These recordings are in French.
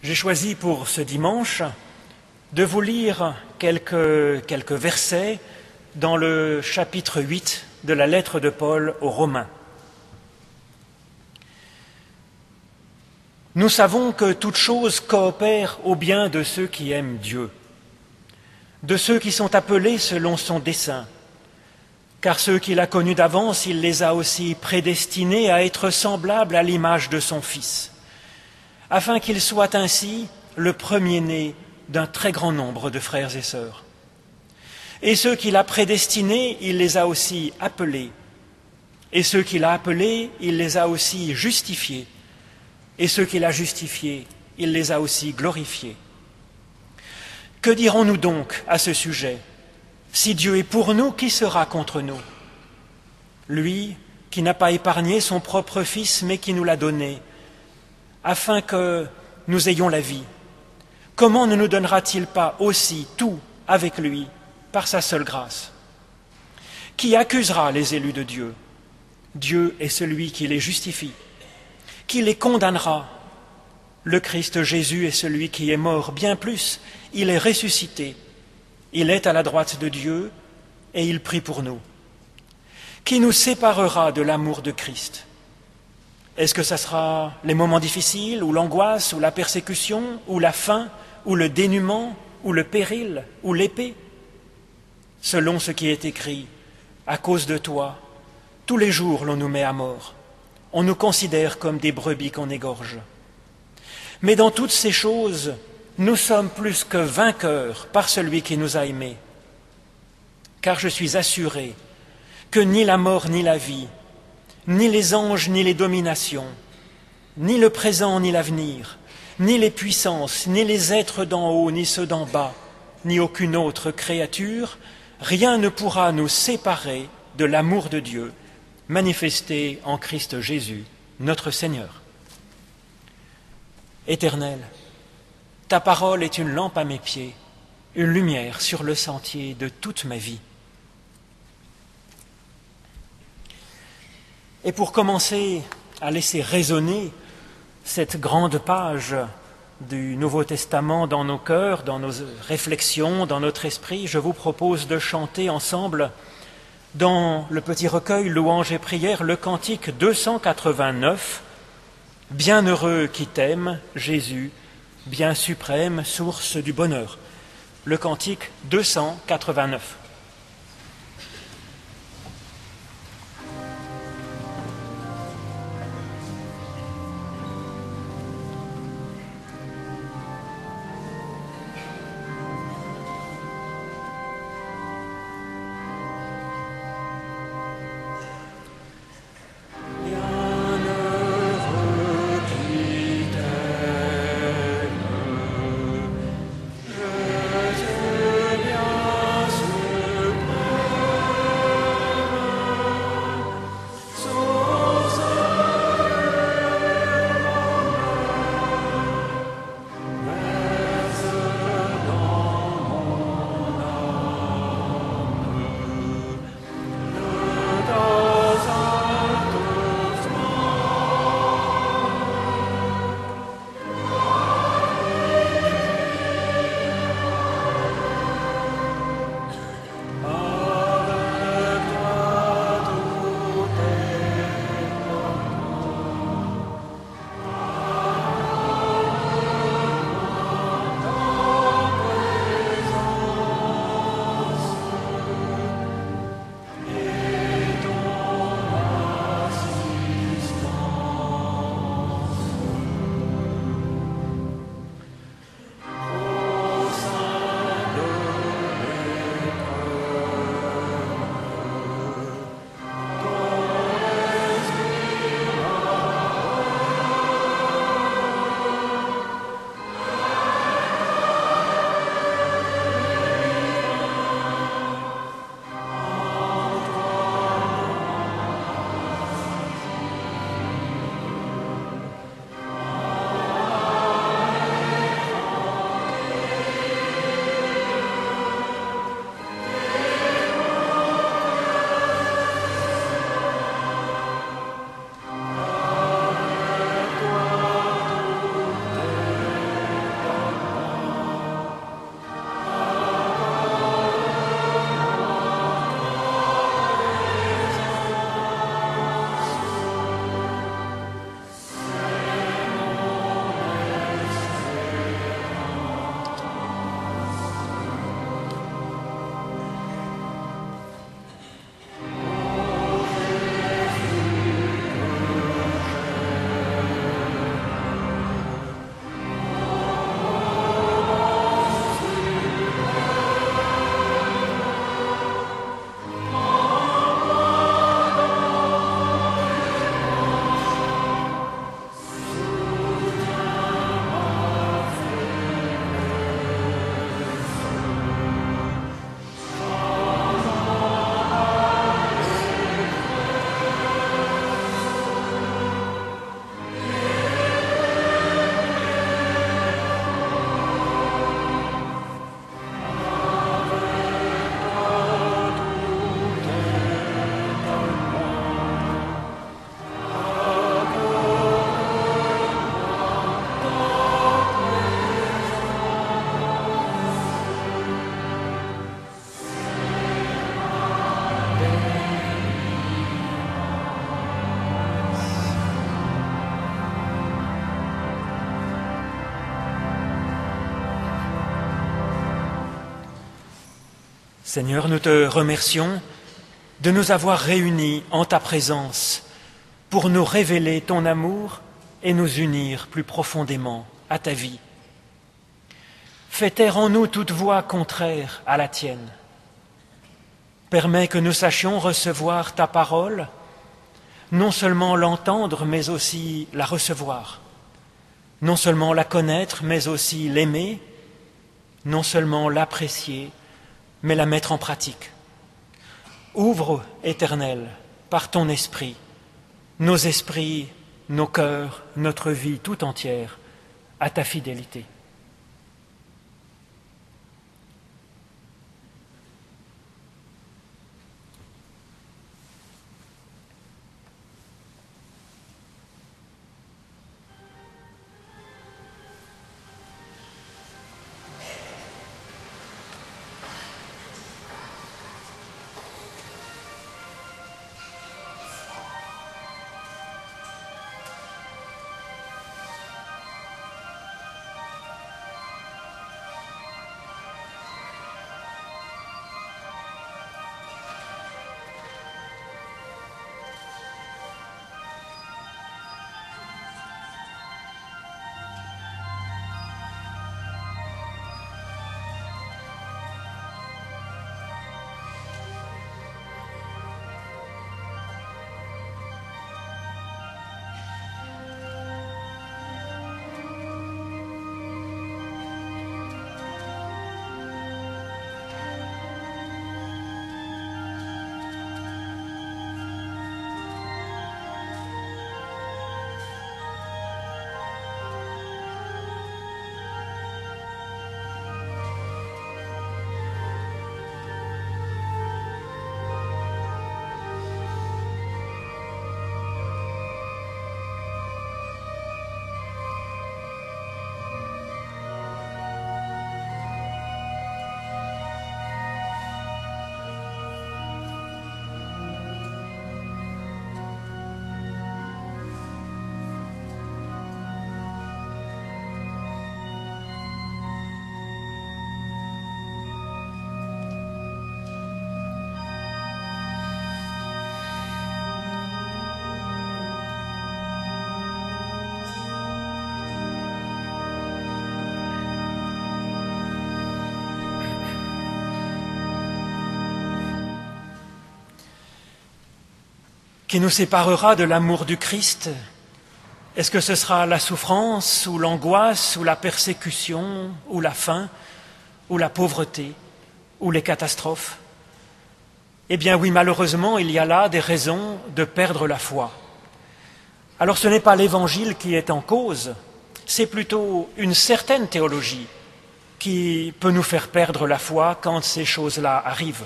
J'ai choisi pour ce dimanche de vous lire quelques versets dans le chapitre 8 de la lettre de Paul aux Romains. Nous savons que toute chose coopère au bien de ceux qui aiment Dieu, de ceux qui sont appelés selon son dessein. Car ceux qu'il a connus d'avance, il les a aussi prédestinés à être semblables à l'image de son Fils, afin qu'il soit ainsi le premier-né d'un très grand nombre de frères et sœurs. Et ceux qu'il a prédestinés, il les a aussi appelés. Et ceux qu'il a appelés, il les a aussi justifiés. Et ceux qu'il a justifiés, il les a aussi glorifiés. Que dirons-nous donc à ce sujet ? Si Dieu est pour nous, qui sera contre nous ? Lui qui n'a pas épargné son propre Fils, mais qui nous l'a donné, afin que nous ayons la vie. Comment ne nous donnera-t-il pas aussi tout avec lui, par sa seule grâce ? Qui accusera les élus de Dieu ? Dieu est celui qui les justifie. Qui les condamnera ? Le Christ Jésus est celui qui est mort, bien plus, il est ressuscité. Il est à la droite de Dieu et il prie pour nous. Qui nous séparera de l'amour de Christ ? Est-ce que ça sera les moments difficiles, ou l'angoisse, ou la persécution, ou la faim, ou le dénuement, ou le péril, ou l'épée ? Selon ce qui est écrit, à cause de toi, tous les jours l'on nous met à mort. On nous considère comme des brebis qu'on égorge. Mais dans toutes ces choses, nous sommes plus que vainqueurs par celui qui nous a aimés. Car je suis assuré que ni la mort ni la vie, ni les anges ni les dominations, ni le présent ni l'avenir, ni les puissances, ni les êtres d'en haut ni ceux d'en bas, ni aucune autre créature, rien ne pourra nous séparer de l'amour de Dieu manifesté en Christ Jésus, notre Seigneur. Éternel, ta parole est une lampe à mes pieds, une lumière sur le sentier de toute ma vie. Et pour commencer à laisser résonner cette grande page du Nouveau Testament dans nos cœurs, dans nos réflexions, dans notre esprit, je vous propose de chanter ensemble dans le petit recueil Louanges et prières le cantique 289, « Bienheureux qui t'aime, Jésus, bien suprême, source du bonheur ». Le cantique 289. Seigneur, nous te remercions de nous avoir réunis en ta présence pour nous révéler ton amour et nous unir plus profondément à ta vie. Fais taire en nous toute voix contraire à la tienne. Permets que nous sachions recevoir ta parole, non seulement l'entendre, mais aussi la recevoir. Non seulement la connaître, mais aussi l'aimer. Non seulement l'apprécier, mais la mettre en pratique. Ouvre, Éternel, par ton esprit, nos esprits, nos cœurs, notre vie tout entière à ta fidélité. Qui nous séparera de l'amour du Christ? Est-ce que ce sera la souffrance, ou l'angoisse, ou la persécution, ou la faim, ou la pauvreté, ou les catastrophes? Eh bien oui, malheureusement, il y a là des raisons de perdre la foi. Alors ce n'est pas l'Évangile qui est en cause, c'est plutôt une certaine théologie qui peut nous faire perdre la foi quand ces choses-là arrivent.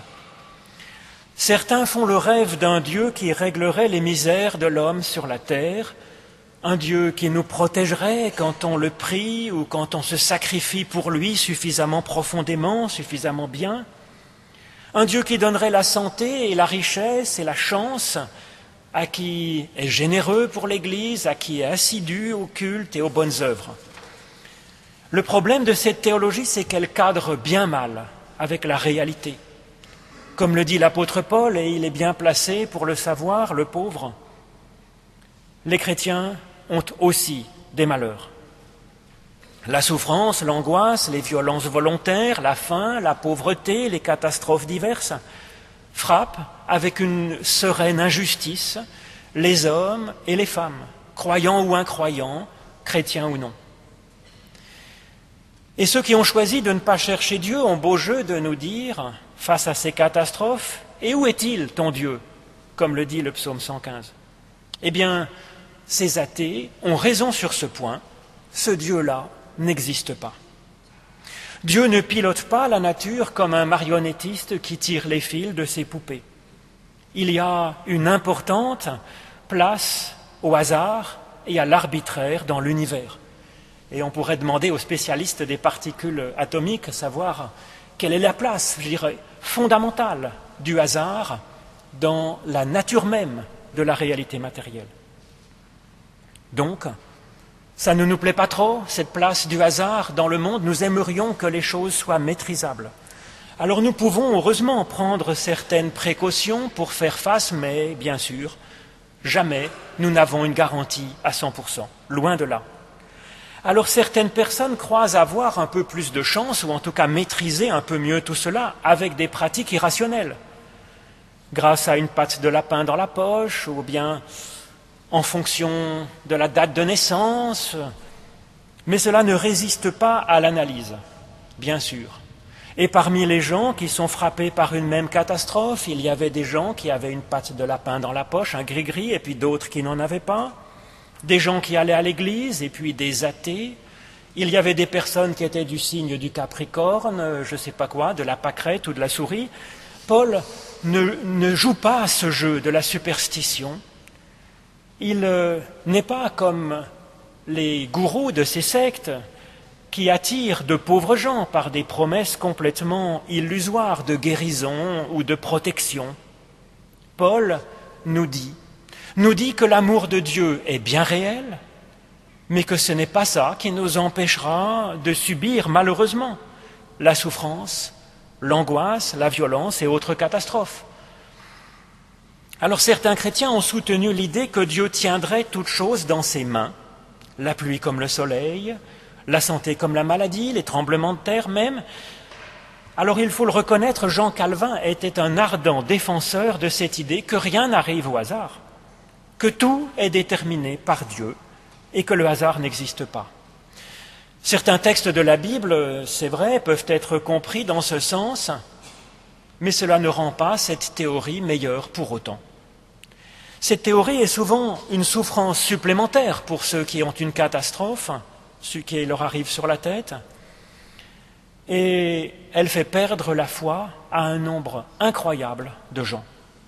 Certains font le rêve d'un Dieu qui réglerait les misères de l'homme sur la terre, un Dieu qui nous protégerait quand on le prie ou quand on se sacrifie pour lui suffisamment profondément, suffisamment bien, un Dieu qui donnerait la santé et la richesse et la chance à qui est généreux pour l'Église, à qui est assidu au culte et aux bonnes œuvres. Le problème de cette théologie, c'est qu'elle cadre bien mal avec la réalité. Comme le dit l'apôtre Paul, et il est bien placé pour le savoir, le pauvre, les chrétiens ont aussi des malheurs. La souffrance, l'angoisse, les violences volontaires, la faim, la pauvreté, les catastrophes diverses frappent avec une sereine injustice les hommes et les femmes, croyants ou incroyants, chrétiens ou non. Et ceux qui ont choisi de ne pas chercher Dieu ont beau jeu de nous dire, face à ces catastrophes, « Et où est-il, ton Dieu ?» comme le dit le psaume 115. Eh bien, ces athées ont raison sur ce point, ce Dieu-là n'existe pas. Dieu ne pilote pas la nature comme un marionnettiste qui tire les fils de ses poupées. Il y a une importante place au hasard et à l'arbitraire dans l'univers. Et on pourrait demander aux spécialistes des particules atomiques, savoir quelle est la place, je dirais, fondamentale du hasard dans la nature même de la réalité matérielle. Donc, ça ne nous plaît pas trop, cette place du hasard dans le monde. Nous aimerions que les choses soient maîtrisables. Alors nous pouvons heureusement prendre certaines précautions pour faire face, mais bien sûr, jamais nous n'avons une garantie à 100%, loin de là. Alors certaines personnes croient avoir un peu plus de chance, ou en tout cas maîtriser un peu mieux tout cela, avec des pratiques irrationnelles, grâce à une patte de lapin dans la poche, ou bien en fonction de la date de naissance, mais cela ne résiste pas à l'analyse, bien sûr. Et parmi les gens qui sont frappés par une même catastrophe, il y avait des gens qui avaient une patte de lapin dans la poche, un gris-gris, et puis d'autres qui n'en avaient pas, des gens qui allaient à l'église, et puis des athées. Il y avait des personnes qui étaient du signe du Capricorne, je ne sais pas quoi, de la pâquerette ou de la souris. Paul ne joue pas à ce jeu de la superstition. Il n'est pas comme les gourous de ces sectes qui attirent de pauvres gens par des promesses complètement illusoires de guérison ou de protection. Paul nous dit que l'amour de Dieu est bien réel, mais que ce n'est pas ça qui nous empêchera de subir malheureusement la souffrance, l'angoisse, la violence et autres catastrophes. Alors certains chrétiens ont soutenu l'idée que Dieu tiendrait toutes choses dans ses mains, la pluie comme le soleil, la santé comme la maladie, les tremblements de terre même. Alors il faut le reconnaître, Jean Calvin était un ardent défenseur de cette idée que rien n'arrive au hasard, que tout est déterminé par Dieu et que le hasard n'existe pas. Certains textes de la Bible, c'est vrai, peuvent être compris dans ce sens, mais cela ne rend pas cette théorie meilleure pour autant. Cette théorie est souvent une souffrance supplémentaire pour ceux qui ont une catastrophe, ce qui leur arrive sur la tête, et elle fait perdre la foi à un nombre incroyable de gens.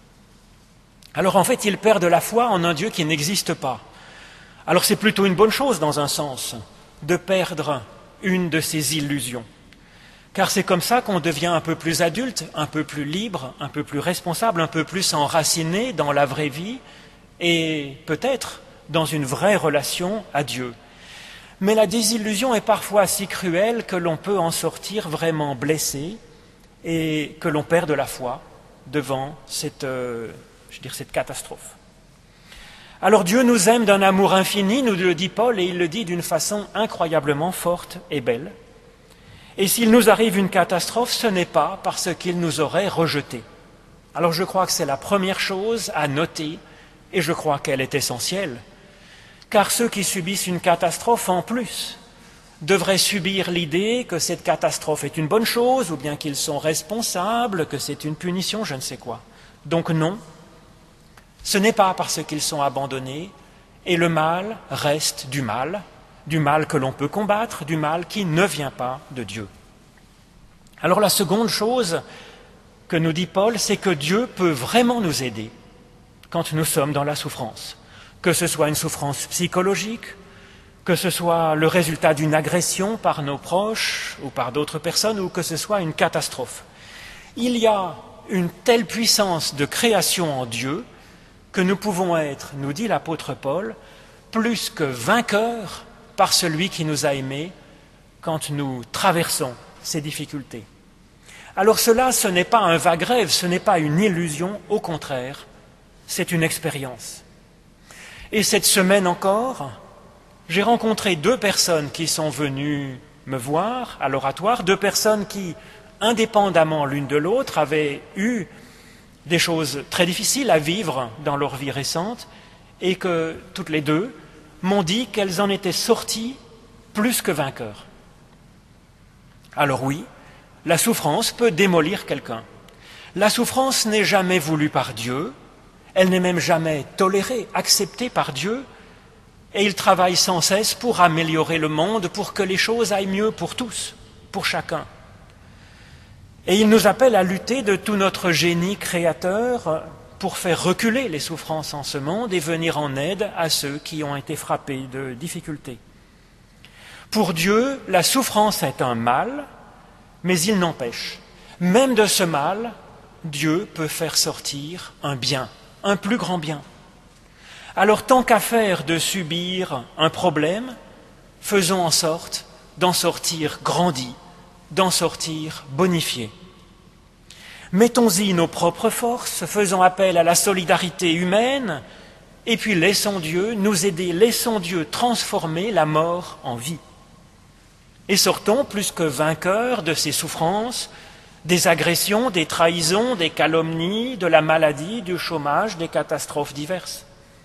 Alors en fait, ils perdent la foi en un Dieu qui n'existe pas. Alors c'est plutôt une bonne chose dans un sens, de perdre une de ces illusions. Car c'est comme ça qu'on devient un peu plus adulte, un peu plus libre, un peu plus responsable, un peu plus enraciné dans la vraie vie et peut-être dans une vraie relation à Dieu. Mais la désillusion est parfois si cruelle que l'on peut en sortir vraiment blessé et que l'on perd de la foi devant cette catastrophe. Alors Dieu nous aime d'un amour infini, nous le dit Paul, et il le dit d'une façon incroyablement forte et belle. Et s'il nous arrive une catastrophe, ce n'est pas parce qu'il nous aurait rejetés. Alors je crois que c'est la première chose à noter, et je crois qu'elle est essentielle. Car ceux qui subissent une catastrophe en plus devraient subir l'idée que cette catastrophe est une bonne chose, ou bien qu'ils sont responsables, que c'est une punition, je ne sais quoi. Donc non, ce n'est pas parce qu'ils sont abandonnés, et le mal reste du mal que l'on peut combattre, du mal qui ne vient pas de Dieu. Alors la seconde chose que nous dit Paul, c'est que Dieu peut vraiment nous aider quand nous sommes dans la souffrance. Que ce soit une souffrance psychologique, que ce soit le résultat d'une agression par nos proches ou par d'autres personnes, ou que ce soit une catastrophe. Il y a une telle puissance de création en Dieu que nous pouvons être, nous dit l'apôtre Paul, plus que vainqueurs par celui qui nous a aimés quand nous traversons ces difficultés. Alors cela, ce n'est pas un vague rêve, ce n'est pas une illusion, au contraire, c'est une expérience. Et cette semaine encore, j'ai rencontré 2 personnes qui sont venues me voir à l'oratoire, 2 personnes qui, indépendamment l'une de l'autre, avaient eu des choses très difficiles à vivre dans leur vie récente et que toutes les 2 m'ont dit qu'elles en étaient sorties plus que vainqueurs. Alors oui, la souffrance peut démolir quelqu'un. La souffrance n'est jamais voulue par Dieu, elle n'est même jamais tolérée, acceptée par Dieu, et il travaille sans cesse pour améliorer le monde, pour que les choses aillent mieux pour tous, pour chacun. Et il nous appelle à lutter de tout notre génie créateur pour faire reculer les souffrances en ce monde et venir en aide à ceux qui ont été frappés de difficultés. Pour Dieu, la souffrance est un mal, mais il n'empêche, même de ce mal, Dieu peut faire sortir un bien, un plus grand bien. Alors tant qu'à faire de subir un problème, faisons en sorte d'en sortir grandi, d'en sortir bonifié. Mettons-y nos propres forces, faisons appel à la solidarité humaine, et puis laissons Dieu nous aider, laissons Dieu transformer la mort en vie. Et sortons plus que vainqueurs de ces souffrances, des agressions, des trahisons, des calomnies, de la maladie, du chômage, des catastrophes diverses.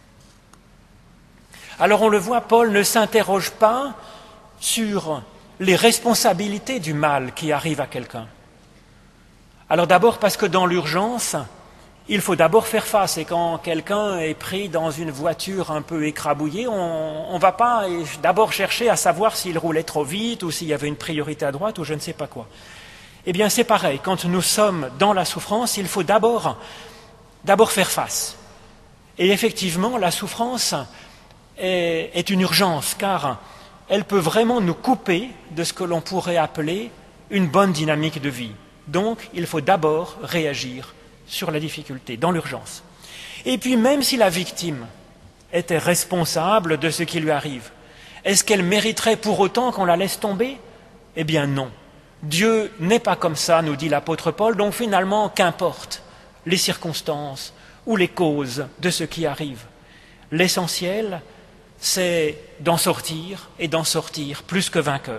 Alors on le voit, Paul ne s'interroge pas sur les responsabilités du mal qui arrive à quelqu'un. Alors d'abord parce que dans l'urgence, il faut d'abord faire face. Et quand quelqu'un est pris dans une voiture un peu écrabouillée, on ne va pas d'abord chercher à savoir s'il roulait trop vite ou s'il y avait une priorité à droite ou je ne sais pas quoi. Eh bien c'est pareil, quand nous sommes dans la souffrance, il faut d'abord faire face. Et effectivement, la souffrance est une urgence, car elle peut vraiment nous couper de ce que l'on pourrait appeler une bonne dynamique de vie. Donc, il faut d'abord réagir sur la difficulté, dans l'urgence. Et puis, même si la victime était responsable de ce qui lui arrive, est-ce qu'elle mériterait pour autant qu'on la laisse tomber? Eh bien non. Dieu n'est pas comme ça, nous dit l'apôtre Paul, donc finalement, qu'importe les circonstances ou les causes de ce qui arrive. L'essentiel, c'est d'en sortir et d'en sortir plus que vainqueur.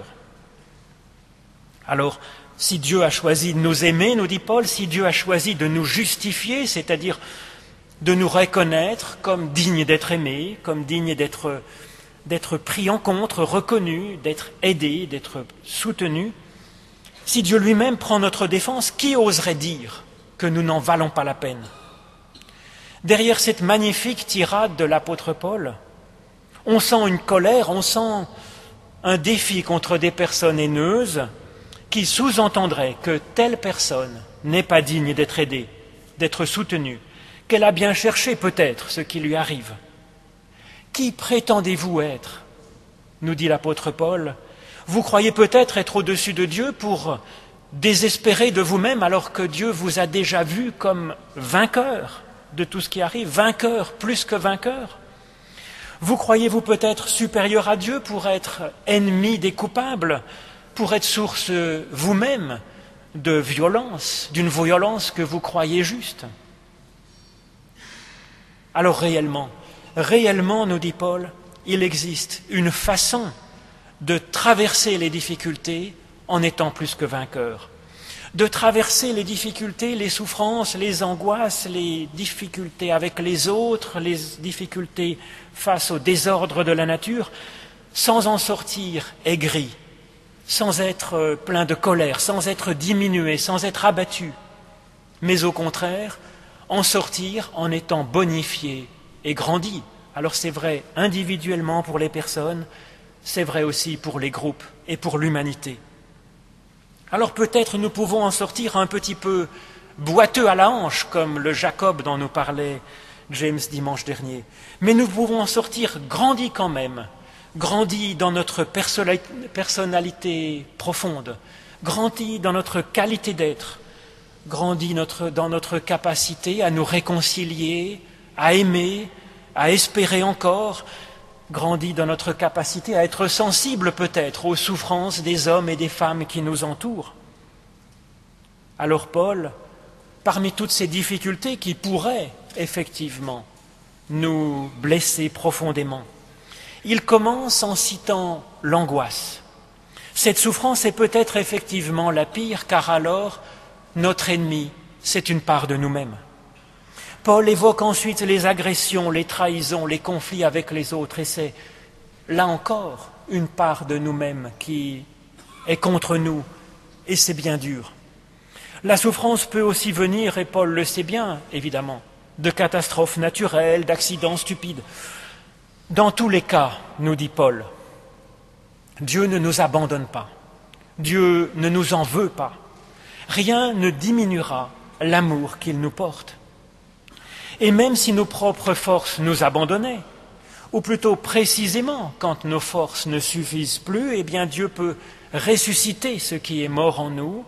Alors, si Dieu a choisi de nous aimer, nous dit Paul, si Dieu a choisi de nous justifier, c'est-à-dire de nous reconnaître comme dignes d'être aimés, comme dignes d'être pris en compte, reconnus, d'être aidés, d'être soutenus, si Dieu lui-même prend notre défense, qui oserait dire que nous n'en valons pas la peine? Derrière cette magnifique tirade de l'apôtre Paul, on sent une colère, on sent un défi contre des personnes haineuses qui sous-entendrait que telle personne n'est pas digne d'être aidée, d'être soutenue, qu'elle a bien cherché peut-être ce qui lui arrive. Qui prétendez-vous être? Nous dit l'apôtre Paul. Vous croyez peut-être être au-dessus de Dieu pour désespérer de vous-même alors que Dieu vous a déjà vu comme vainqueur de tout ce qui arrive, vainqueur plus que vainqueur. Vous croyez-vous peut-être supérieur à Dieu pour être ennemi des coupables, pour être source vous-même de violence, d'une violence que vous croyez juste? Alors réellement, nous dit Paul, il existe une façon de traverser les difficultés en étant plus que vainqueur, de traverser les difficultés, les souffrances, les angoisses, les difficultés avec les autres, les difficultés face au désordre de la nature, sans en sortir aigri, sans être plein de colère, sans être diminué, sans être abattu, mais au contraire, en sortir en étant bonifié et grandi. Alors c'est vrai individuellement pour les personnes, c'est vrai aussi pour les groupes et pour l'humanité. Alors peut-être nous pouvons en sortir un petit peu boiteux à la hanche, comme le Jacob dont nous parlait James dimanche dernier, mais nous pouvons en sortir grandis quand même, grandis dans notre personnalité profonde, grandis dans notre qualité d'être, grandis dans notre capacité à nous réconcilier, à aimer, à espérer encore, grandit dans notre capacité à être sensible peut-être aux souffrances des hommes et des femmes qui nous entourent. Alors Paul, parmi toutes ces difficultés qui pourraient effectivement nous blesser profondément, il commence en citant l'angoisse. Cette souffrance est peut-être effectivement la pire, car alors notre ennemi, c'est une part de nous-mêmes. Paul évoque ensuite les agressions, les trahisons, les conflits avec les autres, et c'est là encore une part de nous-mêmes qui est contre nous, et c'est bien dur. La souffrance peut aussi venir, et Paul le sait bien, évidemment, de catastrophes naturelles, d'accidents stupides. Dans tous les cas, nous dit Paul, Dieu ne nous abandonne pas, Dieu ne nous en veut pas, rien ne diminuera l'amour qu'il nous porte. Et même si nos propres forces nous abandonnaient, ou plutôt précisément quand nos forces ne suffisent plus, eh bien Dieu peut ressusciter ce qui est mort en nous,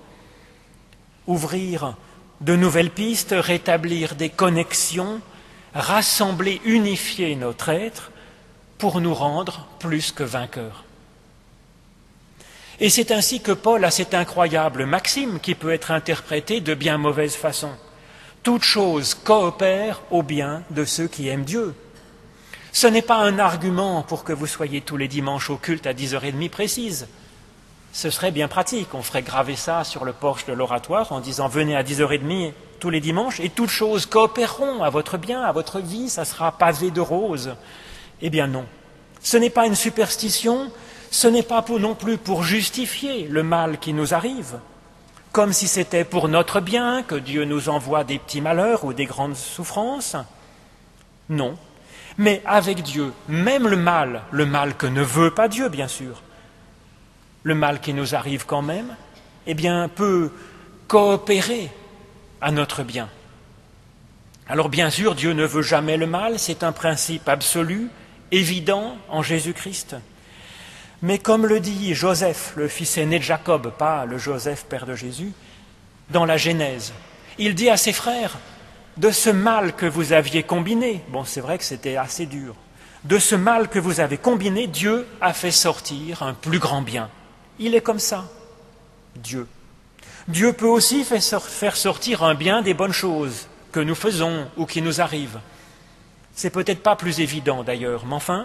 ouvrir de nouvelles pistes, rétablir des connexions, rassembler, unifier notre être pour nous rendre plus que vainqueurs. Et c'est ainsi que Paul a cette incroyable maxime qui peut être interprétée de bien mauvaise façon. Toute chose coopère au bien de ceux qui aiment Dieu. Ce n'est pas un argument pour que vous soyez tous les dimanches au culte à 10h30 précise. Ce serait bien pratique, on ferait graver ça sur le porche de l'oratoire en disant « Venez à 10h30 tous les dimanches et toutes choses coopéreront à votre bien, à votre vie, ça sera pavé de roses. » Eh bien non, ce n'est pas une superstition, ce n'est pas non plus pour justifier le mal qui nous arrive, comme si c'était pour notre bien que Dieu nous envoie des petits malheurs ou des grandes souffrances. Non, mais avec Dieu, même le mal que ne veut pas Dieu, bien sûr, le mal qui nous arrive quand même, eh bien, peut coopérer à notre bien. Alors bien sûr, Dieu ne veut jamais le mal, c'est un principe absolu, évident en Jésus-Christ. Mais comme le dit Joseph, le fils aîné de Jacob, pas le Joseph, père de Jésus, dans la Genèse, il dit à ses frères, de ce mal que vous aviez combiné, bon c'est vrai que c'était assez dur, de ce mal que vous avez combiné, Dieu a fait sortir un plus grand bien. Il est comme ça, Dieu. Dieu peut aussi faire sortir un bien des bonnes choses que nous faisons ou qui nous arrivent. C'est peut-être pas plus évident d'ailleurs, mais enfin,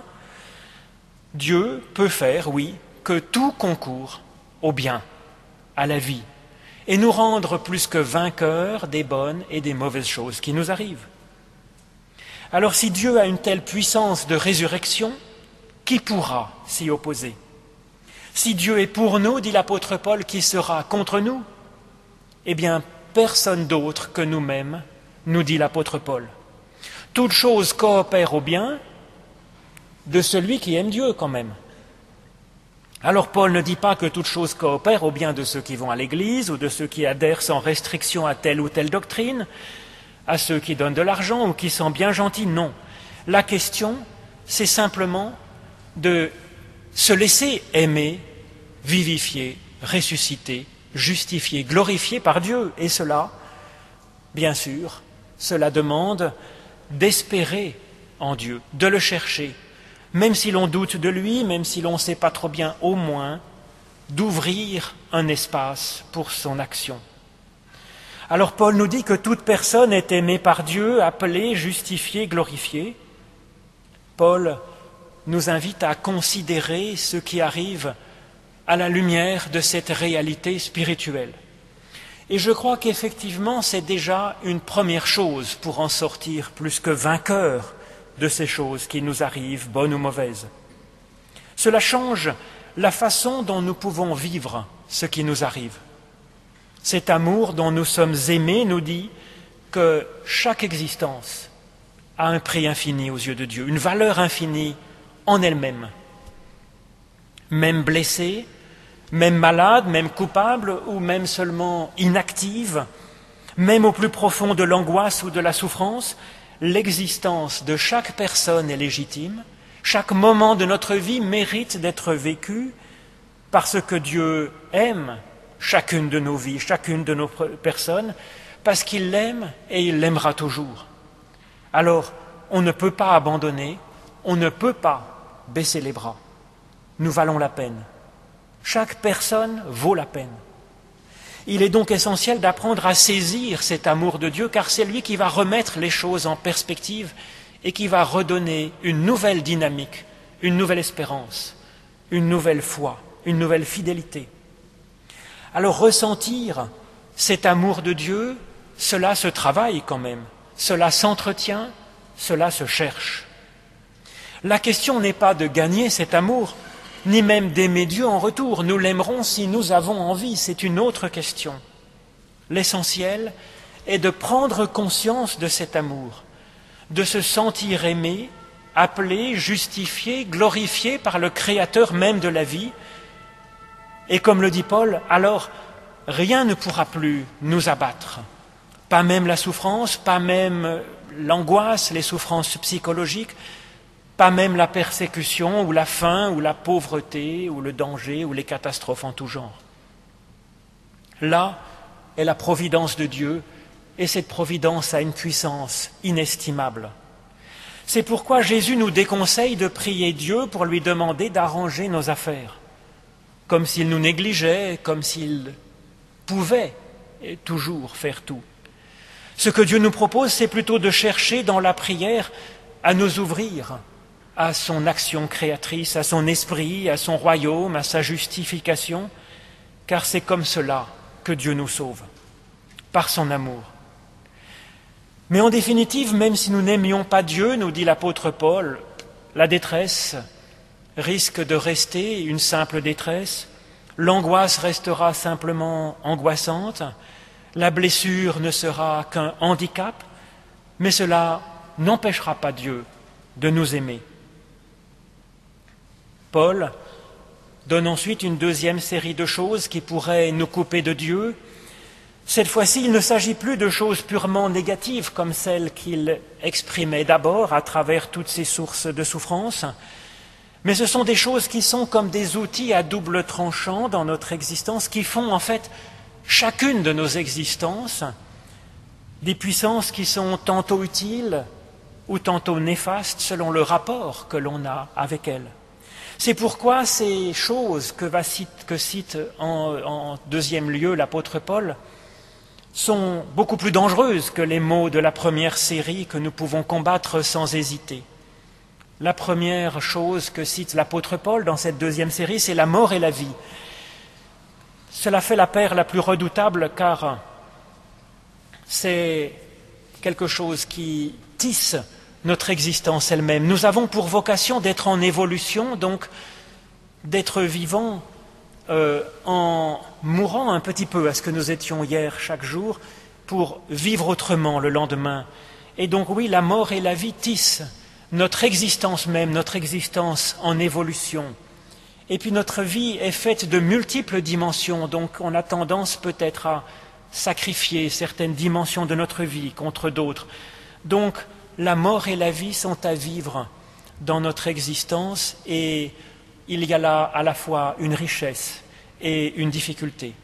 Dieu peut faire, oui, que tout concourt au bien, à la vie, et nous rendre plus que vainqueurs des bonnes et des mauvaises choses qui nous arrivent. Alors si Dieu a une telle puissance de résurrection, qui pourra s'y opposer? Si Dieu est pour nous, dit l'apôtre Paul, qui sera contre nous? Eh bien, personne d'autre que nous-mêmes, nous dit l'apôtre Paul. Toute chose coopère au bien de celui qui aime Dieu quand même. Alors Paul ne dit pas que toute chose coopère au bien de ceux qui vont à l'église ou de ceux qui adhèrent sans restriction à telle ou telle doctrine, à ceux qui donnent de l'argent ou qui sont bien gentils, non. La question, c'est simplement de se laisser aimer, vivifier, ressusciter, justifier, glorifier par Dieu. Et cela, bien sûr, cela demande d'espérer en Dieu, de le chercher, même si l'on doute de lui, même si l'on ne sait pas trop bien, au moins d'ouvrir un espace pour son action. Alors Paul nous dit que toute personne est aimée par Dieu, appelée, justifiée, glorifiée. Paul nous invite à considérer ce qui arrive à la lumière de cette réalité spirituelle. Et je crois qu'effectivement, c'est déjà une première chose pour en sortir plus que vainqueur de ces choses qui nous arrivent, bonnes ou mauvaises. Cela change la façon dont nous pouvons vivre ce qui nous arrive. Cet amour dont nous sommes aimés nous dit que chaque existence a un prix infini aux yeux de Dieu, une valeur infinie en elle-même. Même blessée, même malade, même coupable ou même seulement inactive, même au plus profond de l'angoisse ou de la souffrance, l'existence de chaque personne est légitime, chaque moment de notre vie mérite d'être vécu parce que Dieu aime chacune de nos vies, chacune de nos personnes, parce qu'il l'aime et il l'aimera toujours. Alors, on ne peut pas abandonner, on ne peut pas baisser les bras. Nous valons la peine. Chaque personne vaut la peine. Il est donc essentiel d'apprendre à saisir cet amour de Dieu, car c'est lui qui va remettre les choses en perspective et qui va redonner une nouvelle dynamique, une nouvelle espérance, une nouvelle foi, une nouvelle fidélité. Alors ressentir cet amour de Dieu, cela se travaille quand même, cela s'entretient, cela se cherche. La question n'est pas de gagner cet amour, ni même d'aimer Dieu en retour. Nous l'aimerons si nous avons envie, c'est une autre question. L'essentiel est de prendre conscience de cet amour, de se sentir aimé, appelé, justifié, glorifié par le Créateur même de la vie. Et comme le dit Paul, alors rien ne pourra plus nous abattre. Pas même la souffrance, pas même l'angoisse, les souffrances psychologiques, pas même la persécution ou la faim ou la pauvreté ou le danger ou les catastrophes en tout genre. Là est la providence de Dieu et cette providence a une puissance inestimable. C'est pourquoi Jésus nous déconseille de prier Dieu pour lui demander d'arranger nos affaires. comme s'il nous négligeait, comme s'il pouvait toujours faire tout. Ce que Dieu nous propose, c'est plutôt de chercher dans la prière à nous ouvrir à son action créatrice, à son esprit, à son royaume, à sa justification, car c'est comme cela que Dieu nous sauve, par son amour. Mais en définitive, même si nous n'aimions pas Dieu, nous dit l'apôtre Paul, la détresse risque de rester une simple détresse, l'angoisse restera simplement angoissante, la blessure ne sera qu'un handicap, mais cela n'empêchera pas Dieu de nous aimer. Paul donne ensuite une deuxième série de choses qui pourraient nous couper de Dieu. Cette fois-ci, il ne s'agit plus de choses purement négatives comme celles qu'il exprimait d'abord à travers toutes ces sources de souffrance, mais ce sont des choses qui sont comme des outils à double tranchant dans notre existence, qui font en fait chacune de nos existences des puissances qui sont tantôt utiles ou tantôt néfastes selon le rapport que l'on a avec elles. C'est pourquoi ces choses que cite en deuxième lieu l'apôtre Paul sont beaucoup plus dangereuses que les maux de la première série que nous pouvons combattre sans hésiter. La première chose que cite l'apôtre Paul dans cette deuxième série, c'est la mort et la vie. Cela fait la paire la plus redoutable car c'est quelque chose qui tisse notre existence elle-même. Nous avons pour vocation d'être en évolution, donc d'être vivants en mourant un petit peu à ce que nous étions hier chaque jour pour vivre autrement le lendemain. Et donc oui, la mort et la vie tissent notre existence même, notre existence en évolution. Et puis notre vie est faite de multiples dimensions, donc on a tendance peut-être à sacrifier certaines dimensions de notre vie contre d'autres. Donc la mort et la vie sont à vivre dans notre existence et il y a là à la fois une richesse et une difficulté.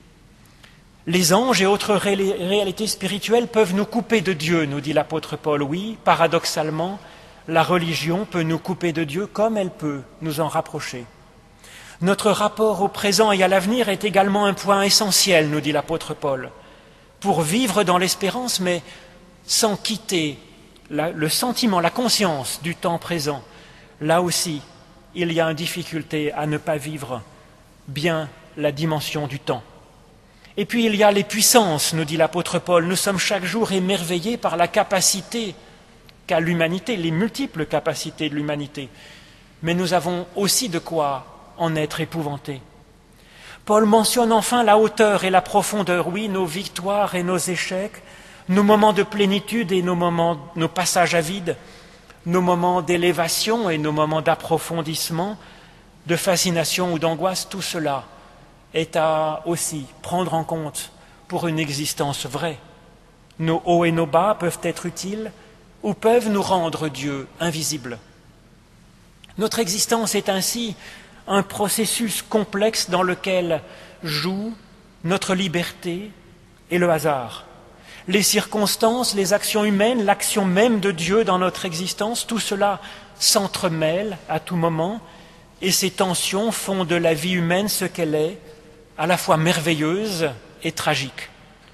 Les anges et autres réalités spirituelles peuvent nous couper de Dieu, nous dit l'apôtre Paul. Oui, paradoxalement, la religion peut nous couper de Dieu comme elle peut nous en rapprocher. Notre rapport au présent et à l'avenir est également un point essentiel, nous dit l'apôtre Paul, pour vivre dans l'espérance, mais sans quitter le sentiment, la conscience du temps présent. Là aussi, il y a une difficulté à ne pas vivre bien la dimension du temps. Et puis il y a les puissances, nous dit l'apôtre Paul. Nous sommes chaque jour émerveillés par la capacité qu'a l'humanité, les multiples capacités de l'humanité. Mais nous avons aussi de quoi en être épouvantés. Paul mentionne enfin la hauteur et la profondeur, oui, nos victoires et nos échecs, nos moments de plénitude et nos passages à vide, nos moments d'élévation et nos moments d'approfondissement, de fascination ou d'angoisse, tout cela est à aussi prendre en compte pour une existence vraie. Nos hauts et nos bas peuvent être utiles ou peuvent nous rendre Dieu invisible. Notre existence est ainsi un processus complexe dans lequel jouent notre liberté et le hasard. Les circonstances, les actions humaines, l'action même de Dieu dans notre existence, tout cela s'entremêle à tout moment et ces tensions font de la vie humaine ce qu'elle est, à la fois merveilleuse et tragique.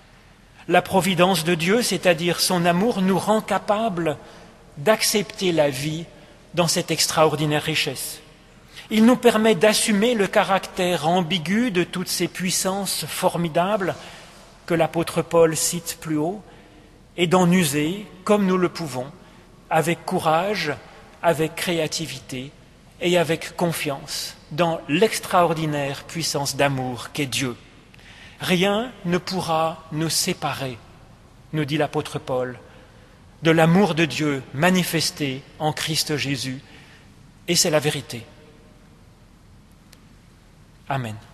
La providence de Dieu, c'est-à-dire son amour, nous rend capables d'accepter la vie dans cette extraordinaire richesse. Il nous permet d'assumer le caractère ambigu de toutes ces puissances formidables que l'apôtre Paul cite plus haut, et d'en user, comme nous le pouvons, avec courage, avec créativité et avec confiance dans l'extraordinaire puissance d'amour qu'est Dieu. Rien ne pourra nous séparer, nous dit l'apôtre Paul, de l'amour de Dieu manifesté en Christ Jésus, et c'est la vérité. Amen.